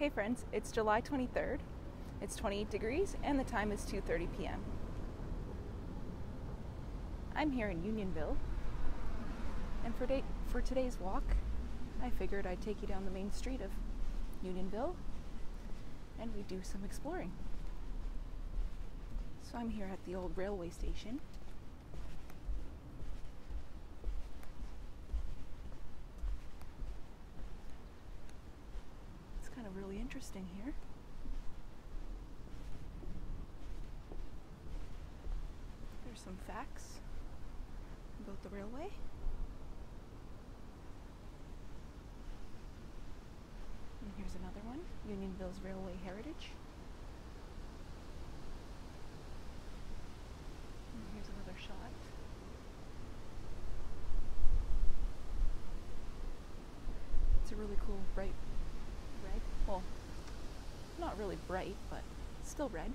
Hey friends, it's July 23rd. It's 28 degrees and the time is 2:30 p.m. I'm here in Unionville, and for today's walk, I figured I'd take you down the main street of Unionville and we do some exploring. So I'm here at the old railway station. It's kind of really interesting here. There's some facts about the railway. And here's another one, Unionville's railway heritage. And here's another shot. It's a really cool bright red. Well, not really bright, but still red.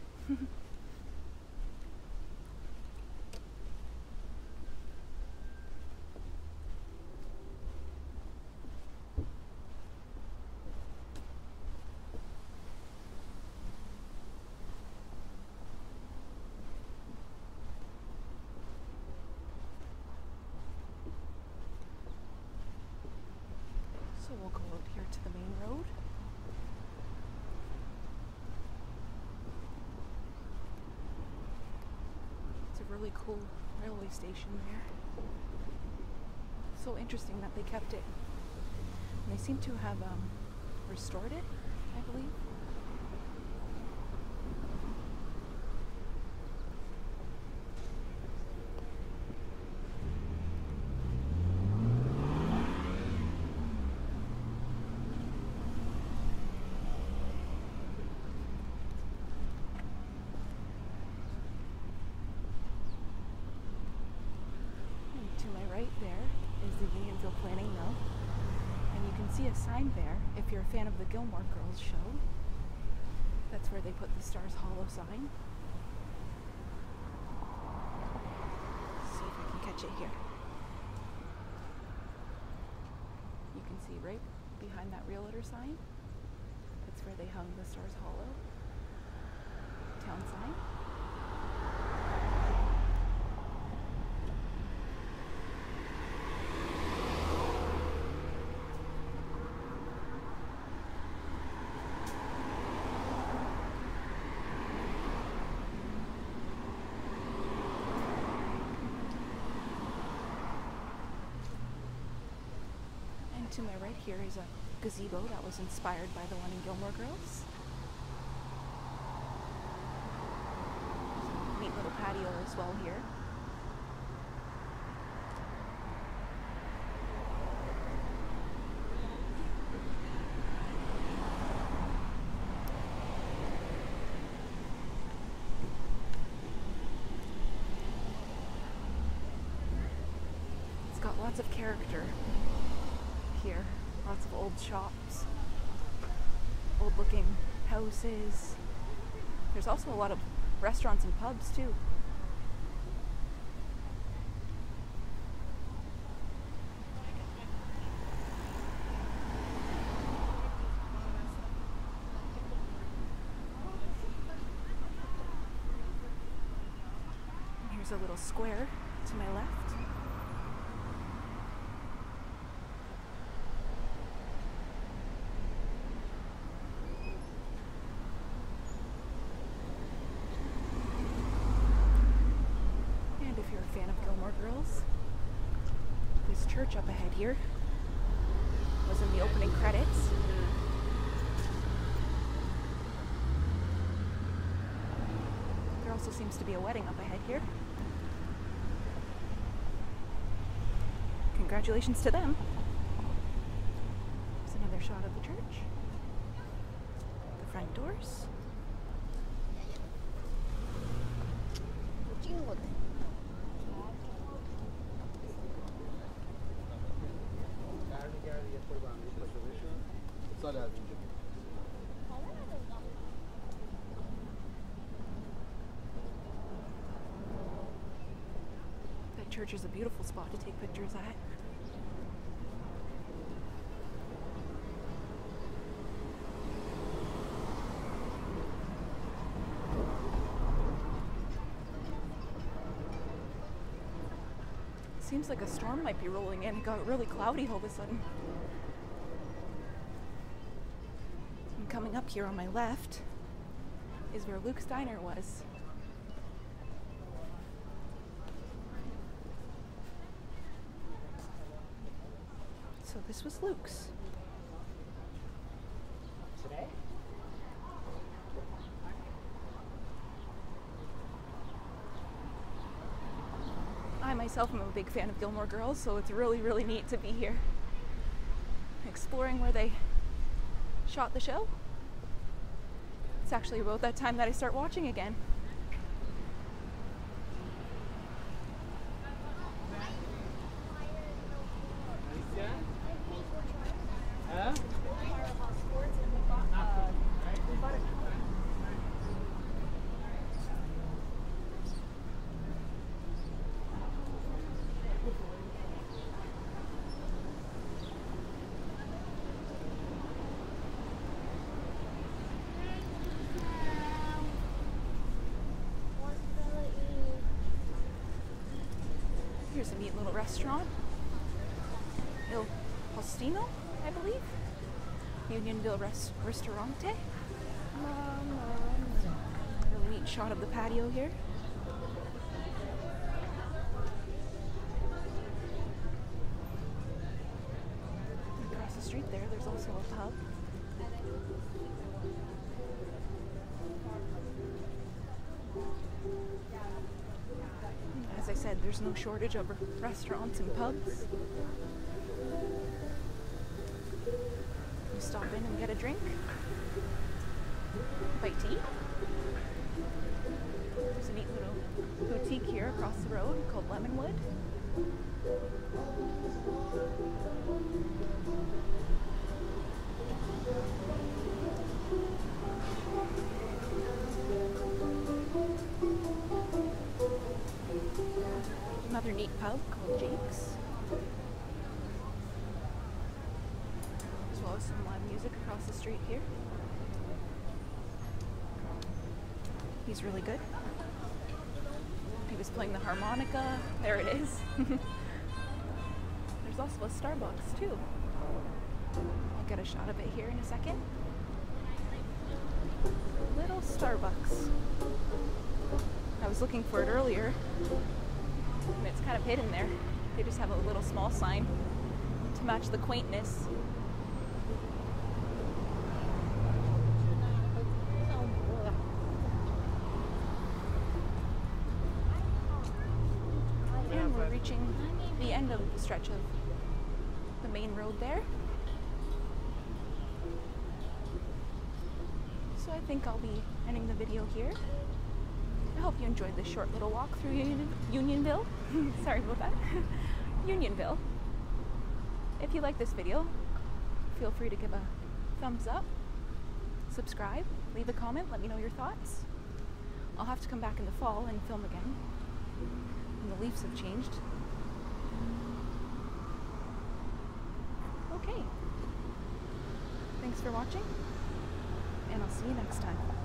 So we'll go out here to the main road. It's a really cool railway station there. So interesting that they kept it. And they seem to have restored it, I believe. To my right there is the Unionville Planning Mill, and you can see a sign there if you're a fan of the Gilmore Girls show. That's where they put the Stars Hollow sign. See if I can catch it here. You can see right behind that realtor sign, that's where they hung the Stars Hollow town sign. To my right here is a gazebo that was inspired by the one in Gilmore Girls. There's a neat little patio as well here. It's got lots of character here. Lots of old shops, old looking houses. There's also a lot of restaurants and pubs too. And here's a little square to my left. Fan of Gilmore Girls. This church up ahead here was in the opening credits. There also seems to be a wedding up ahead here. Congratulations to them. There's another shot of the church. The front doors. That church is a beautiful spot to take pictures at. Seems like a storm might be rolling in. It got really cloudy all of a sudden. And coming up here on my left is where Luke's Diner was. So this was Luke's. Today? I myself am a big fan of Gilmore Girls, so it's really, really neat to be here. Exploring where they shot the show. It's actually about that time that I start watching again. Here's a neat little restaurant. Il Postino, I believe. Unionville Ristorante. Really neat shot of the patio here. Across the street there's also a pub. As I said, there's no shortage of restaurants and pubs. You stop in and get a drink, bite to eat. There's a neat little boutique here across the road called Lemonwood. Another neat pub called Jake's, as well as some live music across the street here. He's really good. He was playing the harmonica. There it is. There's also a Starbucks too. I'll get a shot of it here in a second. Little Starbucks. I was looking for it earlier, and it's kind of hidden there. They just have a little small sign to match the quaintness. And we're reaching the end of the stretch of the main road there. So I think I'll be ending the video here. I hope you enjoyed this short little walk through Unionville. Sorry about that. Unionville. If you like this video, feel free to give a thumbs up, subscribe, leave a comment, let me know your thoughts. I'll have to come back in the fall and film again, and the leaves have changed. Okay. Thanks for watching, and I'll see you next time.